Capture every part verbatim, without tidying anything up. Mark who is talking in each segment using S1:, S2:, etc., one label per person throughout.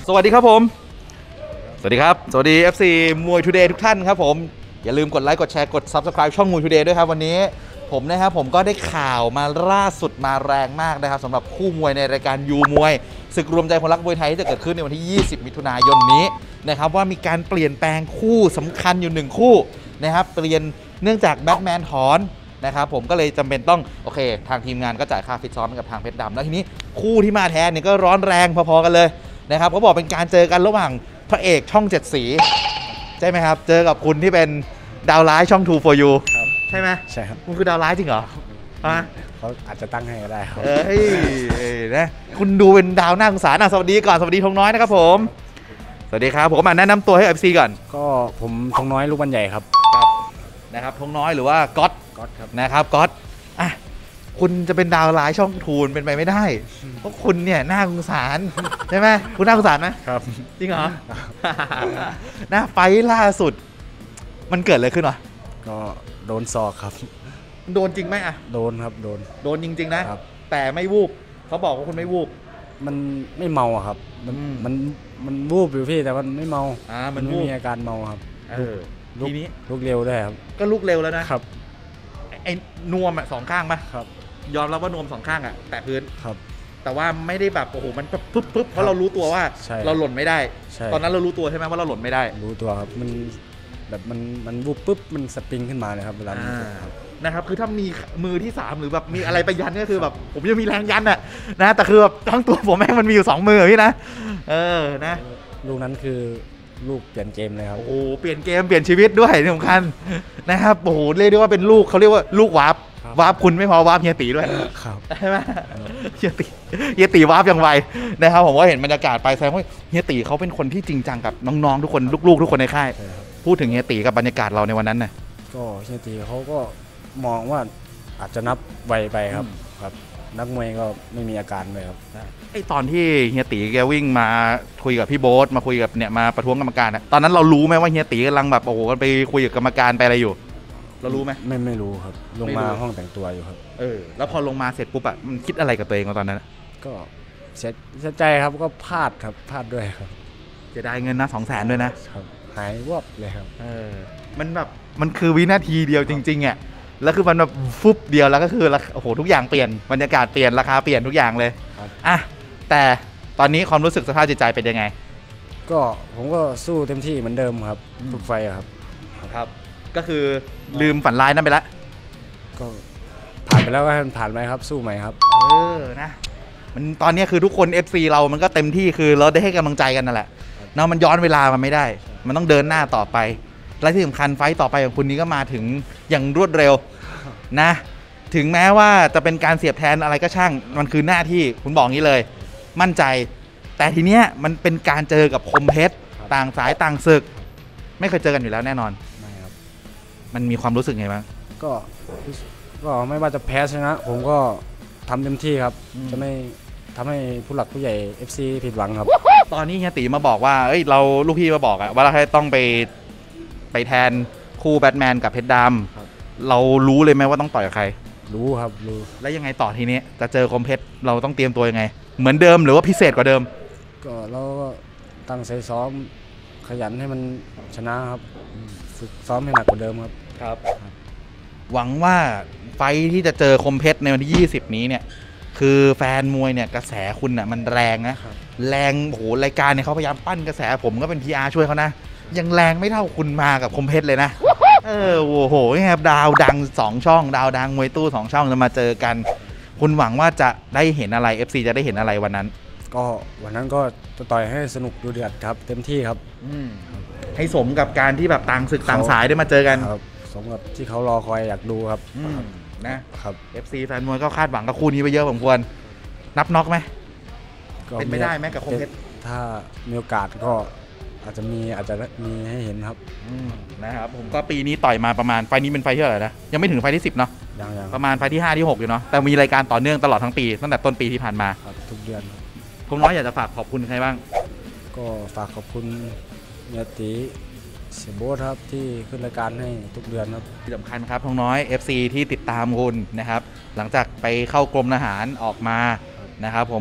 S1: สวัสดีครับผมสวัสดีครับสวัสดี เอฟ ซี มวยทูเดย์ทุกท่านครับผมอย่าลืมกดไลค์กดแชร์กด ซับสไครบ์ ช่องมวยทูเดย์ด้วยครับวันนี้ผมนะครับผมก็ได้ข่าวมาล่าสุดมาแรงมากนะครับสำหรับคู่มวยในรายการยูมวยศึกรวมใจคนรักมวยไทยที่จะเกิดขึ้นในวันที่ยี่สิบมิถุนายนนี้นะครับว่ามีการเปลี่ยนแปลงคู่สำคัญอยู่หนึ่งคู่นะครับเปลี่ยนเนื่องจากแบทแมนถอนนะครับผมก็เลยจำเป็นต้องโอเคทางทีมงานก็จ่ายค่าฟิตซ้อมให้กับทางเพชรดำแล้วทีนี้คู่ที่มาแทนเนี่ยก็ร้อนแรงพอๆกันเลยนะครับเขาบอกเป็นการเจอกันระหว่างพระเอกช่องเจ็ดสีใช่ไหมครับเจอกับคุณที่เป็นดาวร้ายช่อง ทู โฟร์ ยู ใช่ไหม
S2: ใช่ครับ
S1: คุณคือดาวร้ายจริงเหรอฮะ
S2: เขาอาจจะตั้งให้ก็ได้ครับ
S1: เอ้ยนะคุณดูเป็นดาวน่าสงสารนะสวัสดีก่อนสวัสดีธงน้อยนะครับผมสวัสดีครับผมมาแนะนำตัวให้ เอฟ ซี ก่อน
S2: ก็ผมธงน้อยลูกบอลใหญ่ครับ
S1: ครับนะครับธงน้อยหรือว่าก๊อต
S2: ก๊อตครับ
S1: นะครับก๊อตอ่ะคุณจะเป็นดาวร้ายช่องทูนเป็นไปไม่ได้เพราะคุณเนี่ยน่าสงสารใช่ไหมคุณน่าสงสารไหม
S2: ครับ
S1: จริงเหรอนะไฟล่าสุดมันเกิดอะไรขึ้นวะ
S2: ก็โดนศอกครับ
S1: โดนจริงไหมอะ
S2: โดนครับโดน
S1: โดนจริงๆนะครับแต่ไม่วูบเขาบอกว่าคุณไม่วูบ
S2: มันไม่เมาอะครับมันมันมันวูบอยู่พี่แต่มันไม่เมา
S1: อ่ามั
S2: นไม่มีอาการเมาครับ
S1: เออทีนี้
S2: ลุกเร็วด้วยครับ
S1: ก็ลุกเร็วแล้วนะครับไอ้นวมอะสองข้างป่ะ
S2: ครับ
S1: ยอมรับว่านวมสองข้างอะแตะพื้น
S2: ครับ
S1: แต่ว่าไม่ได้แบบโอ้โหมันปึ๊บปึ๊บเพราะเรารู้ตัวว่าเราหล่นไม่ได้ตอนนั้นเรารู้ตัวใช่ไหมว่าเราหล่นไม่ได้
S2: รู้ตัวครับมันแบบมันมันวูบปุ๊บมันสปริงขึ้นมาเลยครับเวลา
S1: นะครับคือถ้ามีมือที่สามหรือแบบมีอะไรไปยันก็คือแบบผมยังมีแรงยันอะนะแต่คือแบบทั้งตัวผมแม่งมันมีอยู่สองมือพี่นะเออนะ
S2: ลูกนั้นคือลูกเปลี่ยนเกมเลยครับ
S1: โอ้เปลี่ยนเกมเปลี่ยนชีวิตด้วยที่สำคัญนะครับโอ้โหเรียกได้ว่าเป็นลูกเขาเรียกว่าลูกวาร์ปวาร์ปคุณไม่พอวาร์ปเฮียตีด้วย
S2: ครับ
S1: ใช่ไหมเฮียตีเฮียตีวาร์ปอย่างไวนะครับผมว่าเห็นบรรยากาศไปแสดงว่าเฮียตีเขาเป็นคนที่จริงจังกับน้องๆทุกคนลูกๆทุกคนในค่ายพูดถึงเฮียตีกับบรรยากาศเราในวันนั้นน่ะ
S2: ก็เฮียตีเขาก็มองว่าอาจจะนับไวไปครับครับนักมวยก็ไม่มีอาการเลยครับ
S1: ไอตอนที่เฮียตีแกวิ่งมาคุยกับพี่โบ๊ทมาคุยกับเนี่ยมาประท้วงกรรมการตอนนั้นเรารู้ไหมว่าเฮียตีกำลังแบบโอ้โหไปคุยกับกรรมการไปอะไรอยู่เรารู้ไหม
S2: ไม่ไม่รู้ครับลงมาห้องแต่งตัวอยู่ครับ
S1: เออแล้วพอลงมาเสร็จปุ๊บอะมันคิดอะไรกับตัวเองตอนนั้น
S2: ก็เสียเสียใจครับก็พลาดครับพลาดด้วยครับ
S1: เสียดายเงินนะสองแสนด้วยนะครับ
S2: หายวับเลยครับ
S1: เออมันแบบมันคือวินาทีเดียวจริงๆอ่ะแล้วคือมันแบบฟุบเดียวแล้วก็คือโอ้โหทุกอย่างเปลี่ยนบรรยากาศเปลี่ยนราคาเปลี่ยนทุกอย่างเลยอ่ะแต่ตอนนี้ความรู้สึกสภาพจิตใจเป็นยังไง
S2: ก็ผมก็สู้เต็มที่เหมือนเดิมครับทุกไฟครับ
S1: ครับก็คือลืมฝันร้ายนั่นไปแล้ว
S2: ก็ผ่านไปแล้วก็ผ่านไปครับสู้ใหม่ครับ
S1: เออนะมันตอนนี้คือทุกคน เอฟ ซี เรามันก็เต็มที่คือเราได้ให้กำลังใจกันนั่นแหละเนาะมันย้อนเวลามันไม่ได้มันต้องเดินหน้าต่อไปและที่สำคัญไฟต์ต่อไปของคุณนี้ก็มาถึงอย่างรวดเร็วนะถึงแม้ว่าจะเป็นการเสียบแทนอะไรก็ช่างมันคือหน้าที่คุณบอกงี้เลยมั่นใจแต่ทีเนี้ยมันเป็นการเจอกับคมเพชรต่างสายต่างศึกไม่เคยเจอกันอยู่แล้วแน่นอน
S2: ไม่ครับ
S1: มันมีความรู้สึกไงบ้าง
S2: ก็ก็ไม่ว่าจะแพ้ชนะผมก็ทำเต็มที่ครับจะไม่ทำให้ผู้หลักผู้ใหญ่ เอฟ ซี ผิดหวังครับ
S1: ตอนนี้เฮียตีมาบอกว่าเอ้ยเราลูกพี่มาบอกอะว่าเราต้องไปไปแทนคู่แบทแมนกับเพชรดำเรารู้เลยไหมว่าต้องต่อยกับใคร
S2: รู้ครับรู้
S1: แล้วยังไงต่อทีนี้จะเจอคมเพชรเราต้องเตรียมตัวยังไงเหมือนเดิมหรือว่าพิเศษกว่าเดิม
S2: ก็เราก็ตั้งใจซ้อมขยันให้มันชนะครับฝึกซ้อมให้หนักกว่าเดิมครับ
S1: ครับหวังว่าไฟที่จะเจอคมเพชรในวันที่ยี่สิบนี้เนี่ยคือแฟนมวยเนี่ยกระแสคุณน่ะมันแรงนะแรงโอ้โหรายการเนี่ยเขาพยายามปั้นกระแสผมก็เป็น พี อาร์ ช่วยเขานะยังแรงไม่เท่าคุณมากับคมเพชรเลยนะเออโอ้โหครับดาวดังสองช่องดาวดังมวยตู้สองช่องจะมาเจอกันคุณหวังว่าจะได้เห็นอะไร เอฟ ซี จะได้เห็นอะไรวันนั้น
S2: ก็วันนั้นก็จะต่อยให้สนุกดูเดือดครับเต็มที่ครับ
S1: ให้สมกับการที่แบบต่างศึกต่างสายได้มาเจอกัน
S2: ครับสมกับที่เขารอคอยอยากดูครับ
S1: นะครับ เอฟ ซี แฟนมวยก็คาดหวังกับคู่นี้ไปเยอะผมควรนับน็อกไหมเป็นไม่ได้ไหมกับคมเพชร
S2: ถ้ามีโอกาสก็อาจจะมีอาจจะมีให้เห็นครับ
S1: นะครับผมก็ปีนี้ต่อยมาประมาณไฟนี้เป็นไฟที่เท่าไหร่นะยังไม่ถึงไฟที่สิบเนาะประมาณไฟที่ห้าที่หกอยู่เนาะแต่มีรายการต่อเนื่องตลอดทั้งปีตั้งแต่ต้นปีที่ผ่านมา
S2: ทุกเดือน
S1: ผมน้อยอยากจะฝากขอบคุณใครบ้าง
S2: ก็ฝากขอบคุณเฮียตีเสียโบ๊ทครับที่ขึ้นรายการให้ทุกเดือนครับ
S1: ที่สำคัญครับทองน้อย เอฟ ซี ที่ติดตามคุณนะครับหลังจากไปเข้ากรมทหารออกมานะครับผม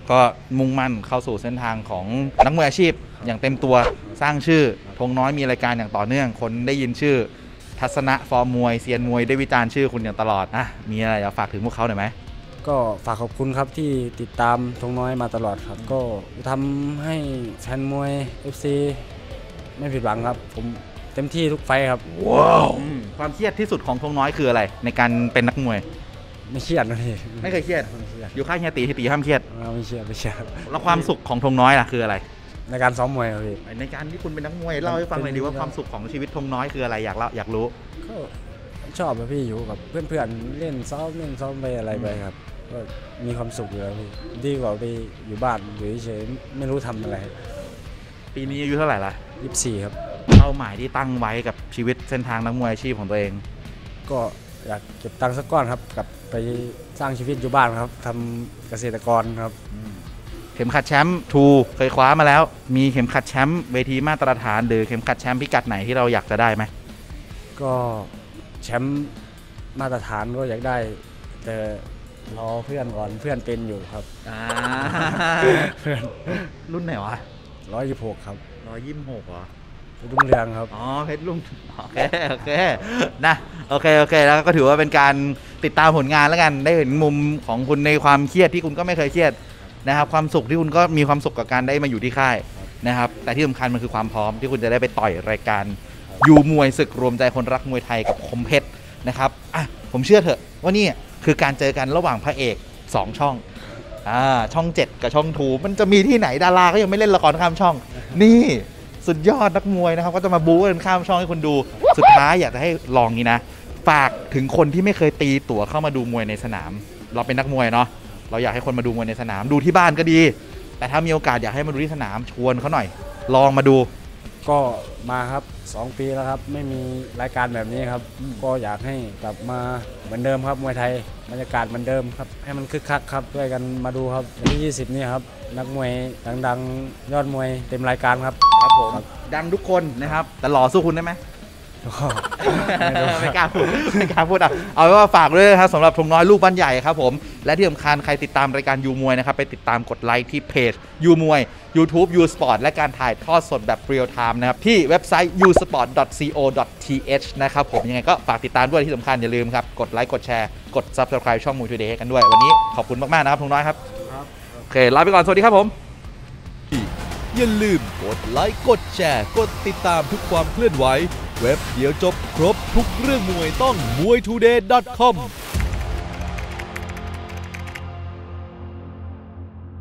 S1: ก็มุ่งมั่นเข้าสู่เส้นทางของนักมวยอาชีพอย่างเต็มตัวสร้างชื่อธงน้อยมีรายการอย่างต่อเนื่องคนได้ยินชื่อทัศนะฟอร์มมวยเซียนมวยได้วิจารณ์ชื่อคุณอย่างตลอดอ่ะมีอะไรอยากฝากถึงพวกเขาหน่อยไหม
S2: ก็ฝากขอบคุณครับที่ติดตามธงน้อยมาตลอดครับก็ทำให้แฟนมวย เอฟ ซี ไม่ผิดหวังครับผมเต็มที่ทุกไฟครับ
S1: ว้าวความเครียดที่สุดของธงน้อยคืออะไรในการเป็นนักมวย
S2: ไม่เครียดนะพี่
S1: ไม่เคยเครียดอยู่ค่ายเฮียตีที่ตีห้ามเครียด
S2: ไม่เครียดไม่เครียด
S1: แล้วความสุขของธงน้อยล่ะคืออะไร
S2: ในการซ้อมมวยครับพี่
S1: ในการที่คุณเป็นนักมวยเล่าให้ฟังหน่อยดีว่าความสุขของชีวิตธงน้อยคืออะไรอยากเล่าอยากรู้
S2: ก็ชอบพี่อยู่กับเพื่อนๆเล่นซ้อมเล่นซ้อมไปอะไรไปครับก็มีความสุขอยู่แล้วพี่ดีกว่าไปอยู่บ้านอยู่เฉยไม่รู้ทำอะไร
S1: ปีนี้อายุเท่าไหร่ละ
S2: ยี่สิบสี่ครับ
S1: เป้าหมายที่ตั้งไว้กับชีวิตเส้นทางนักมวยอาชีพของตัวเอง
S2: ก็อยากเก็บตังค์สักก้อนครับกลับไปสร้างชีวิตอยู่บ้านครับทำเกษตรกรครับ
S1: เข็มขัดแชมป์ทูเคยคว้ามาแล้วมีเข็มขัดแชมป์เวทีมาตรฐานหรือเข็มขัดแชมป์พิกัดไหนที่เราอยากจะได้ไหม
S2: ก็แชมป์มาตรฐานก็อยากได้แต่รอเพื่อนก่อนเพื่อนเป็นอยู่ครับเพื่อน
S1: รุ่นไหนวะ
S2: ร้อยยี่สิบหกครับ
S1: ร้อยยี่สิบหกเหรอ
S2: เพชรรุ่งเรืองครับ
S1: อ๋อเพชรรุ่งโอเคโอเคนะโอเคโอเคแล้วก็ถือว่าเป็นการติดตามผลงานแล้วกันได้เห็นมุมของคุณในความเครียดที่คุณก็ไม่เคยเครียดนะครับความสุขที่คุณก็มีความสุขกับการได้มาอยู่ที่ค่ายนะครับแต่ที่สำคัญมันคือความพร้อมที่คุณจะได้ไปต่อยรายการยูมวยศึกรวมใจคนรักมวยไทยกับคมเพชรนะครับอ่ะผมเชื่อเถอะว่านี่คือการเจอกันระหว่างพระเอกสองช่องอ่าช่องเจ็ดกับช่องทูมันจะมีที่ไหนดาราก็ยังไม่เล่นละครข้ามช่องนี่สุดยอดนักมวยนะครับก็จะมาบู๊กันข้ามช่องให้คนดูสุดท้ายอยากจะให้ลองนี้นะฝากถึงคนที่ไม่เคยตีตั๋วเข้ามาดูมวยในสนามเราเป็นนักมวยเนาะเราอยากให้คนมาดูมวยในสนามดูที่บ้านก็ดีแต่ถ้ามีโอกาสอยากให้มาดูที่สนามชวนเขาหน่อยลองมาดู
S2: ก็มาครับสองปีแล้วครับไม่มีรายการแบบนี้ครับก็อยากให้กลับมาเหมือนเดิมครับมวยไทยบรรยากาศเหมือนเดิมครับให้มันคึกคักครับด้วยกันมาดูครับวันที่ยี่สิบนี่ครับนักมวยดังๆยอดมวยเต็มรายการครับ
S1: ครับผมดังทุกคนนะครับแต่หล่อสู้คุณได้ไหมไม่กล้าพูดไม่กล้าพูดอ่ะเอาไว้ว่าฝากด้วยนะครับสำหรับธงน้อยลูกบ้านใหญ่ครับผมและที่สำคัญใครติดตามรายการยูมวยนะครับไปติดตามกดไลค์ที่เพจยูมวย YouTubeยูสปอร์ตและการถ่ายทอดสดแบบเรียลไทม์นะครับที่เว็บไซต์ ยูสปอร์ต ดอท ซี โอ ดอท ที เอช นะครับผมยังไงก็ฝากติดตามด้วยที่สำคัญอย่าลืมครับกดไลค์กดแชร์กด Subscribe ช่อง Mui Today กันด้วยวันนี้ขอบคุณมากๆนะครับธงน้อยครับโอเคลาไปก่อนสวัสดีครับผม
S3: อย่าลืมกดไลค์กดแชร์กดติดตามทุกความเคลื่อนไหวเว็บเดียวจบครบทุกเรื่องมวยต้อง มวยทูเดย์ ดอท คอม